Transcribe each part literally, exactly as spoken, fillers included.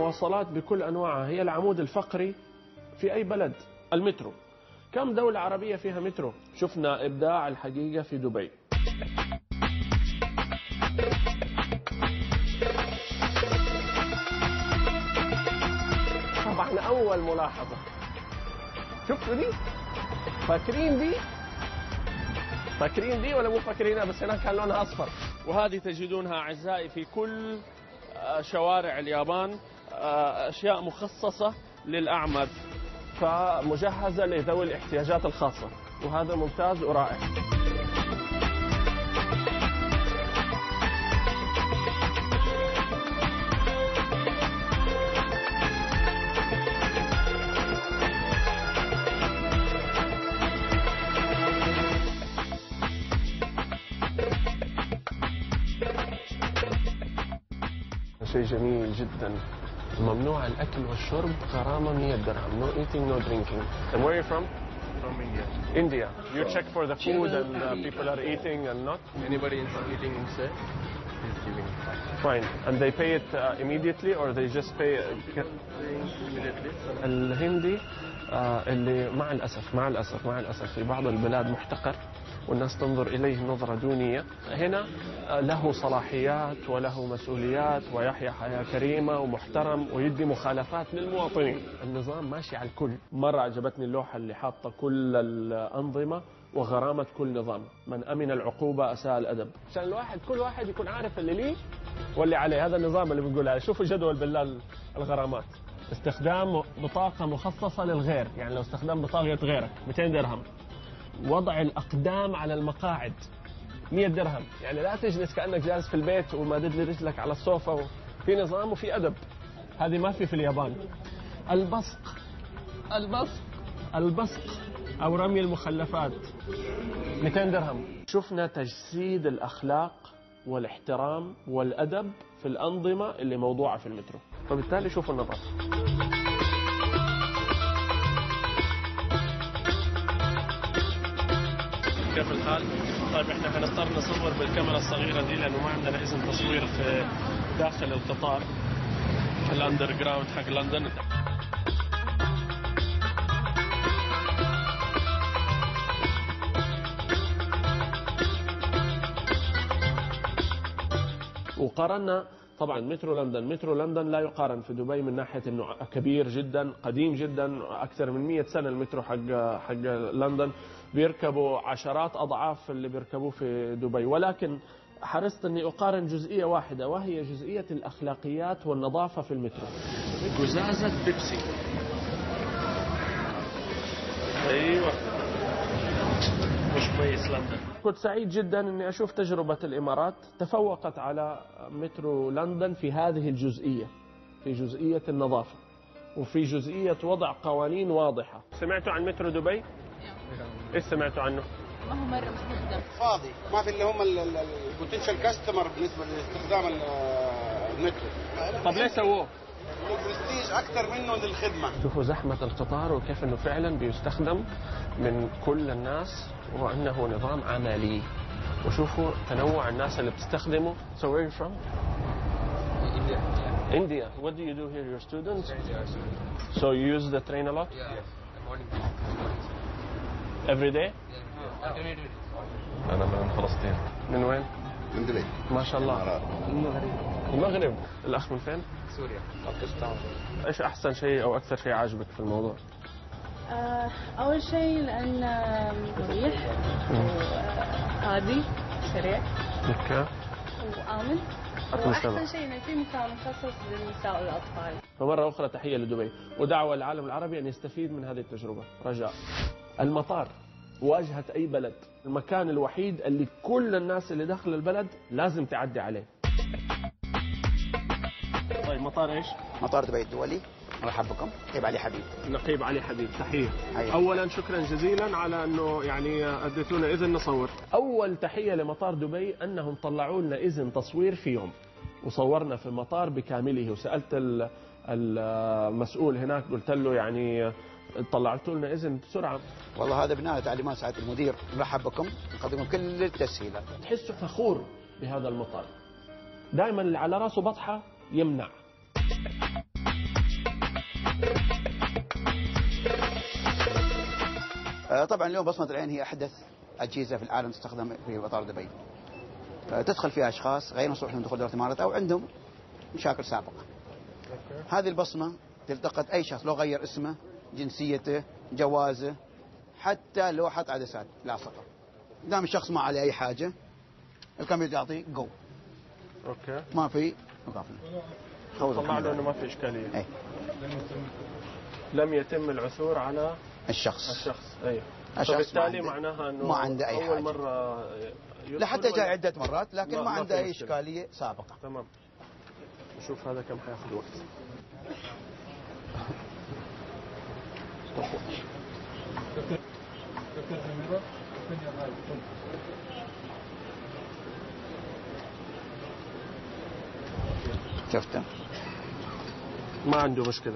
المواصلات بكل أنواعها هي العمود الفقري في أي بلد. المترو، كم دولة عربية فيها مترو؟ شفنا إبداع الحقيقة في دبي. طبعا أول ملاحظة، شفتوا دي؟ فاكرين دي؟ فاكرين دي ولا مو فاكرينها؟ بس هناك كان لونها أصفر. وهذه تجدونها أعزائي في كل شوارع اليابان، أشياء مخصصة للأعمى، فمجهزة لذوي الاحتياجات الخاصة، وهذا ممتاز ورائع. شيء جميل جدا. ممنوع الأكل والشرب، غرامة مية درهم. No eating, no drinking. And where are you from? From India. India. You check for the food and uh, people are eating and not? Anybody is eating inside is giving it. Fine. And they pay it uh, immediately or they just pay uh, Immediately. الهندي آه اللي مع الأسف مع الأسف مع الأسف في بعض البلاد محتقر والناس تنظر إليه نظرة دونية. هنا له صلاحيات وله مسؤوليات ويحيا حياة كريمة ومحترم ويدي مخالفات للمواطنين. النظام ماشي على الكل. مرة عجبتني اللوحة اللي حاطة كل الأنظمة وغرامة كل نظام. من أمن العقوبة أساء الأدب. عشان الواحد كل واحد يكون عارف اللي ليه واللي عليه. هذا النظام اللي بنقول عليه. شوفوا جدول بالله الغرامات. استخدام بطاقة مخصصة للغير، يعني لو استخدام بطاقة غيرك مئتين درهم. وضع الأقدام على المقاعد مية درهم، يعني لا تجلس كأنك جالس في البيت ومادد لي رجلك على الصوفة. في نظام وفي أدب، هذه ما في في اليابان. البصق البصق البصق أو رمي المخلفات مئتين درهم. شفنا تجسيد الأخلاق والاحترام والأدب في الأنظمة اللي موضوعة في المترو، فبالتالي شوفوا النظافة. كيف الحال؟ طيب احنا حنضطر نصور بالكاميرا الصغيرة دي لأنه ما عندنا إذن تصوير في داخل القطار الأندر جراوند حق لندن. وقارنا طبعا مترو لندن، مترو لندن لا يقارن في دبي من ناحية انه كبير جدا، قديم جدا، اكثر من مئة سنة المترو حق حق لندن، بيركبوا عشرات اضعاف اللي بيركبوه في دبي. ولكن حرصت اني اقارن جزئية واحدة وهي جزئية الاخلاقيات والنظافة في المترو. قزازة بيبسي. ايوه مش كويس لندن. كنت سعيد جدا اني اشوف تجربة الامارات تفوقت على مترو لندن في هذه الجزئية، في جزئية النظافة وفي جزئية وضع قوانين واضحة. سمعتوا عن مترو دبي؟ ايش سمعتوا عنه؟ ما هو مرة مستخدم فاضي، ما في اللي هم البوتنشال كاستمر بالنسبة لاستخدام المترو. طب ليه سووه؟ البرستيج أكثر منه للخدمة. شوفوا زحمة القطار وكيف انه فعلا بيستخدم من كل الناس وانه نظام عملي. وشوفوا تنوع الناس اللي بتستخدمه. So where are you from? India. India. What do you do here? You're students? So you use the train a lot? Yeah. Morning. Every day? Yeah. أنا من فلسطين. من وين؟ من دبي. ما شاء الله. المغرب. المغرب. الأخ من فين؟ سوريا. باكستان. إيش أحسن شيء أو أكثر شيء عاجبك في الموضوع؟ أول شيء لأن مريح وهادي سريع اوكي وآمن، وأحسن شيء إنه في مكان مخصص للنساء والأطفال. فمرة أخرى تحية لدبي ودعوة للعالم العربي أن يستفيد من هذه التجربة. رجاء. المطار واجهة أي بلد، المكان الوحيد اللي كل الناس اللي داخل البلد لازم تعدي عليه. طيب مطار إيش؟ مطار دبي الدولي. مرحبا بكم. نقيب علي حبيب. نقيب علي حبيب. تحية. أيوة. أولا شكرا جزيلا على أنه يعني أديتونا إذن نصور. أول تحية لمطار دبي أنهم طلعوا لنا إذن تصوير في يوم، وصورنا في المطار بكامله. وسألت المسؤول هناك قلت له يعني طلعتوا لنا إذن بسرعة. والله هذا بناء تعليمات سعادة المدير. نرحب بكم، نقدم كل التسهيلات. تحسوا فخور بهذا المطار. دائما اللي على راسه بطحة يمنع. طبعا اليوم بصمة العين هي أحدث أجهزة في العالم تستخدم في مطار دبي. تدخل فيها أشخاص غير مسموح لهم دخول دولة الإمارات أو عندهم مشاكل سابقة. هذه البصمة تلتقط أي شخص لو غير اسمه، جنسيته، جوازه، حتى لو حط عدسات لاصقة. دام الشخص ما عليه أي حاجة الكمبيوتر يعطيه جو. اوكي. ما في مقافلة. طلع له انه ما في اشكاليه. أي. لم يتم العثور على الشخص. الشخص اي. الشخص فبالتالي معناها انه ما عنده اي اول حاجة. مره لا حتى جاء عدة مرات لكن ما, ما, ما ما عنده اي مشكلة. اشكالية سابقة. تمام. نشوف هذا كم حياخذ وقت. شفته؟ ما عنده مشكلة.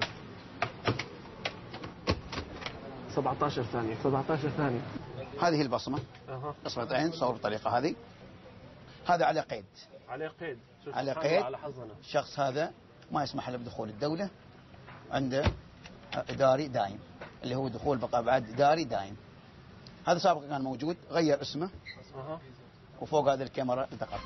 سبعة عشر ثانية سبعة عشر ثانية. هذه البصمة. أها. بصمة عين تصور بالطريقة هذه. هذا على قيد. عليه قيد. على قيد. على حظنا. الشخص هذا ما يسمح له بدخول الدولة. عنده إداري دائم اللي هو دخول بقى بعد إداري دائم. هذا سابقا كان موجود غير اسمه. أها. وفوق هذه الكاميرا التقط.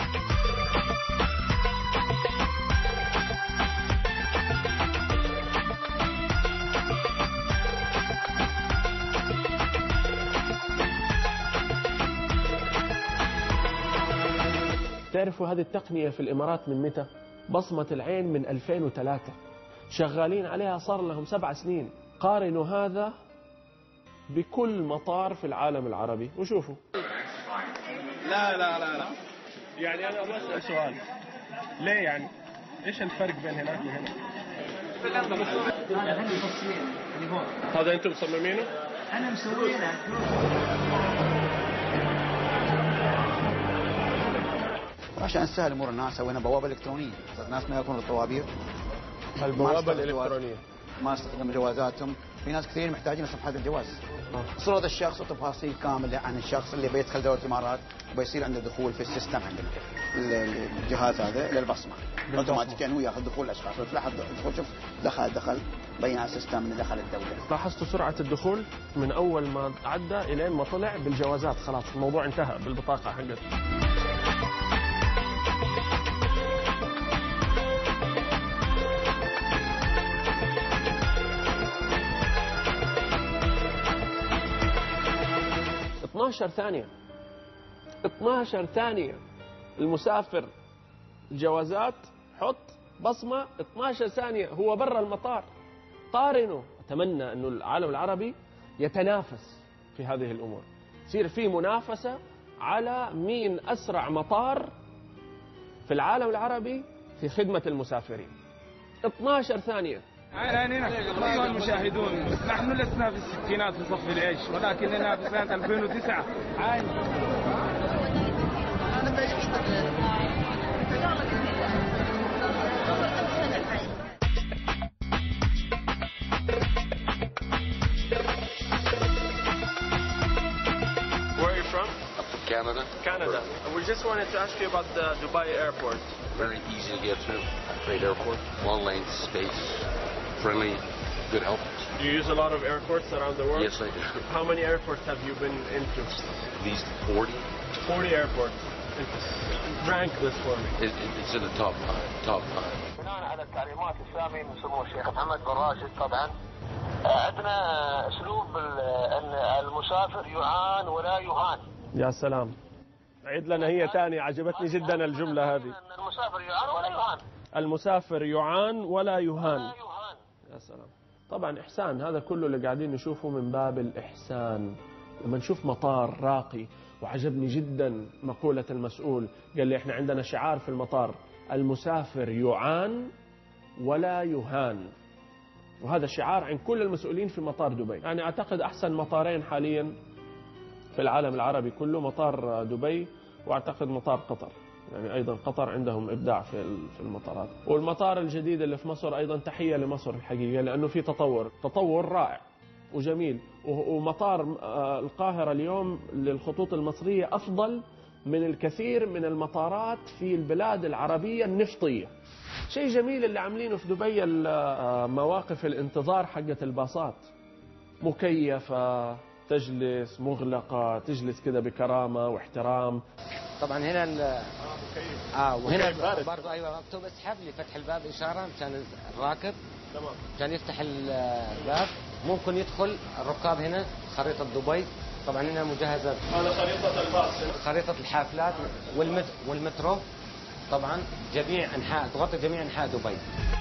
تعرفوا هذه التقنية في الإمارات من متى؟ بصمة العين من ألفين وثلاثة، شغالين عليها صار لهم سبع سنين. قارنوا هذا بكل مطار في العالم العربي وشوفوا. لا لا لا لا يعني أنا بسأل سؤال، ليه يعني؟ إيش الفرق بين هناك وهنا؟ هذا أنتم مصممينه؟ أنا مسوينه. عشان نسهل امور الناس سوينا بوابه الكترونيه، الناس ما يكونوا الطوابير. البوابه الالكترونيه ما استخدموا جوازاتهم. في ناس كثير محتاجين صفحات الجواز. آه. صورة الشخص وتفاصيل كامله عن الشخص اللي بيدخل دوله الامارات وبيصير عنده دخول في السيستم عند الجهاز هذا للبصمه. اوتوماتيكيا هو ياخذ دخول الاشخاص وتلاحظ دخول شوف دخل دخل بين على السيستم انه دخل الدوله. لاحظتوا سرعه الدخول من اول ما عدى الين ما طلع بالجوازات، خلاص الموضوع انتهى بالبطاقه حقته. اثناشر ثانية اثناشر ثانية المسافر الجوازات حط بصمة اثناشر ثانية هو برا المطار. قارنوا. أتمنى أنه العالم العربي يتنافس في هذه الأمور، يصير في منافسة على مين أسرع مطار في العالم العربي في خدمة المسافرين. اثناشر ثانية. عانينا أيها المشاهدون، نحن لسنا في الستينات في صف العيش ولكننا في سنة ألفين وتسعة. عاني. Where are you from? Canada. Canada. We just wanted to ask you about the Dubai airport. Very easy to get to. Great airport. Long lanes, space, friendly, good help. Do you use a lot of airports around the world? Yes, I do. How many airports have you been into? At least forty. forty airports. Rank this for me. It, it, it's in the top five. Top five. بناء على التعليمات السامية من سمو الشيخ محمد بن راشد طبعا عندنا اسلوب ان المسافر يعان ولا يهان. يا سلام. عيد لنا هي ثاني، عجبتني جدا الجملة هذه. المسافر يعان ولا يهان. المسافر يعان ولا يهان. يا سلام. طبعا إحسان، هذا كله اللي قاعدين نشوفه من باب الإحسان. لما نشوف مطار راقي، وعجبني جدا مقولة المسؤول، قال لي احنا عندنا شعار في المطار: المسافر يعان ولا يهان. وهذا شعار عن كل المسؤولين في مطار دبي. يعني أعتقد أحسن مطارين حاليا في العالم العربي كله مطار دبي، وأعتقد مطار قطر. يعني أيضا قطر عندهم إبداع في في المطارات. والمطار الجديد اللي في مصر أيضا تحية لمصر الحقيقة، لأنه في تطور تطور رائع وجميل. ومطار القاهرة اليوم للخطوط المصرية أفضل من الكثير من المطارات في البلاد العربية النفطية. شيء جميل اللي عاملينه في دبي، مواقف الانتظار حقت الباصات مكيفة، تجلس مغلقة، تجلس كذا بكرامة واحترام. طبعا هنا ال... اه وهنا برضه ايوه مكتوب اسحب لفتح الباب اشاره مشان الراكب تمام مشان يفتح الباب. ممكن يدخل الركاب هنا خريطه دبي. طبعا هنا مجهزه هذا خريطة الباص، خريطه الحافلات والمت... والمترو. طبعا جميع انحاء تغطي جميع انحاء دبي.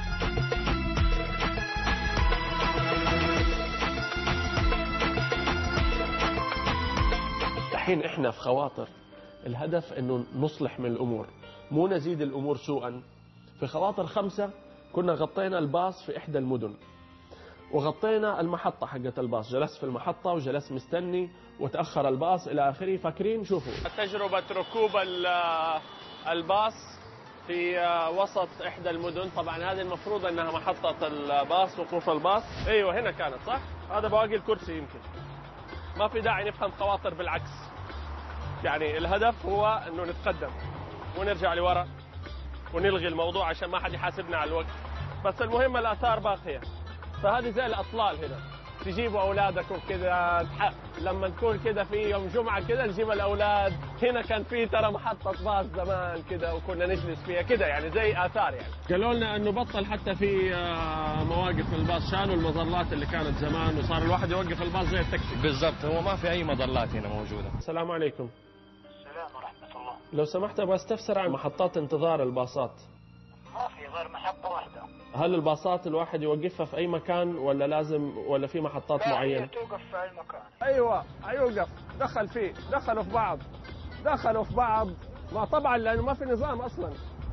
الحين احنا في خواطر، الهدف انه نصلح من الامور مو نزيد الامور سوءا. في خواطر خمسة كنا غطينا الباص في احدى المدن وغطينا المحطة حقت الباص، جلست في المحطة وجلست مستني وتأخر الباص إلى آخره. فاكرين؟ شوفوا تجربة ركوب الباص في وسط إحدى المدن. طبعا هذه المفروض أنها محطة الباص، وقوف الباص. أيوة هنا كانت صح؟ هذا بواقي الكرسي. يمكن ما في داعي نفهم خواطر، بالعكس يعني الهدف هو أنه نتقدم ونرجع لورا ونلغي الموضوع عشان ما حد يحاسبنا على الوقت. بس المهم الآثار باقية. فهذه زي الأطلال هنا، تجيبوا أولادكم كذا لما نكون كذا في يوم جمعة كذا نجيب الأولاد. هنا كان في ترى محطة باص زمان كذا وكنا نجلس فيها كذا، يعني زي آثار. يعني قالوا لنا أنه بطل حتى في مواقف الباص، شالوا المظلات اللي كانت زمان وصار الواحد يوقف الباص زي التاكسي بالضبط. هو ما في أي مظلات هنا موجودة. السلام عليكم. السلام ورحمة الله. لو سمحت أبغى استفسر عن محطات انتظار الباصات. ما في غير محطة واحدة. هل الباصات الواحد يوقفها في أي مكان ولا لازم ولا في محطات معينة؟ توقف في أي مكان. أيوة يوقف. دخل فيه، دخلوا في بعض دخلوا في بعض ما طبعا لأنه ما في نظام أصلا.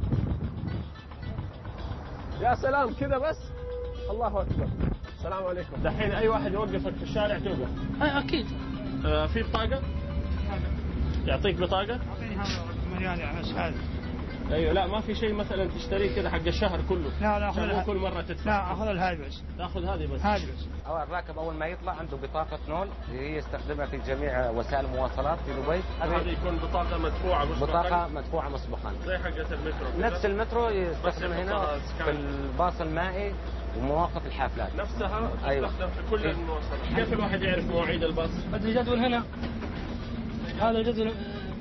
يا سلام كذا بس. الله أكبر. السلام عليكم. دحين أي واحد يوقفك في الشارع توقف؟ أكيد. آه في بطاقة؟ يعطيك بطاقة؟ أعطيني هذا مليان على هذا. ايوه لا ما في شيء مثلا تشتريه كذا حق الشهر كله. لا لا اخذ كل مره تدفع. لا اخذ هذه بس. تاخذ هذه بس. هذه بس. أو الراكب اول ما يطلع عنده بطاقه نول هي يستخدمها في جميع وسائل المواصلات في دبي. هذه يكون بطاقه مدفوعه مسبقا. بطاقه مدفوعه مسبقا زي حقه المترو. نفس المترو يستخدم هنا في الباص المائي ومواقف الحافلات. نفسها أيوة. تستخدم في كل المواصلات. كيف الواحد يعرف مواعيد الباص؟ بدي الجدول هنا. هذا الجدول.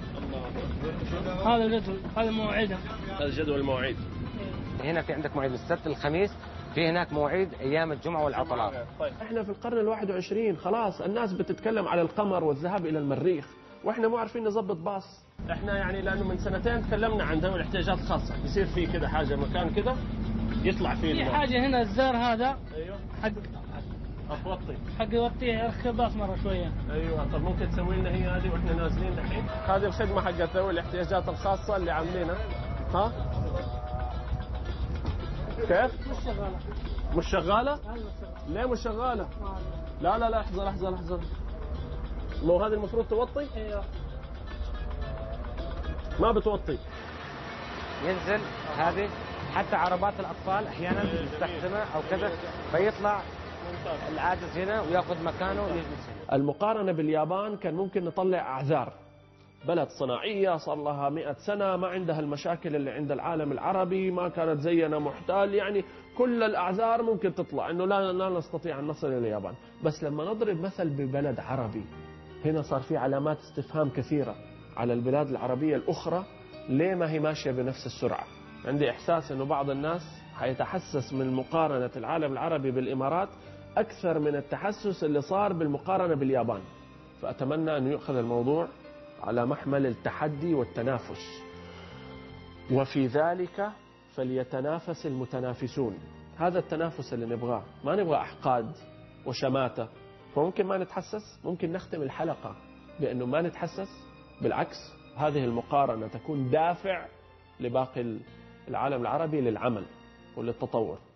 هذا الجدول هذا مواعيدها. هذا جدول المواعيد. هنا في عندك مواعيد السبت الخميس، في هناك مواعيد ايام الجمعه والعطلات. طيب احنا في القرن الواحد وعشرين خلاص الناس بتتكلم على القمر والذهاب الى المريخ واحنا مو عارفين نظبط باص. احنا يعني لانه من سنتين تكلمنا عن ذوي الاحتياجات الخاصه، يصير في كذا حاجه مكان كذا يطلع فيه في حاجه هنا الزار هذا. ايوه حق أتوطي حق يوطيه يركب باص مرة شوية. أيوة. طب ممكن تسوي لنا هي هذه وإحنا نازلين دحين؟ هذه الخدمة حقت ذوي الاحتياجات الخاصة اللي عاملينها. ها؟ كيف؟ مش شغالة. مش شغالة؟ ليه مش شغالة؟ لا لا لا لحظة لحظة لحظة. مو هذه المفروض توطي؟ ايوه. ما بتوطي. ينزل هذه حتى عربات الأطفال أحيانا تستخدمها أو كذا فيطلع العاجز هنا وياخذ مكانه ويجلس هنا. المقارنة باليابان كان ممكن نطلع أعذار. بلد صناعية صار لها مئة سنة، ما عندها المشاكل اللي عند العالم العربي، ما كانت زينا محتال، يعني كل الأعذار ممكن تطلع إنه لا لا نستطيع أن نصل إلى اليابان. بس لما نضرب مثل ببلد عربي هنا صار في علامات استفهام كثيرة على البلاد العربية الأخرى. ليه ما هي ماشية بنفس السرعة؟ عندي إحساس إنه بعض الناس حيتحسس من مقارنة العالم العربي بالإمارات أكثر من التحسس اللي صار بالمقارنة باليابان. فأتمنى أن يؤخذ الموضوع على محمل التحدي والتنافس، وفي ذلك فليتنافس المتنافسون. هذا التنافس اللي نبغاه، ما نبغى أحقاد وشماتة. فممكن ما نتحسس، ممكن نختم الحلقة بأنه ما نتحسس، بالعكس هذه المقارنة تكون دافع لباقي العالم العربي للعمل وللتطور.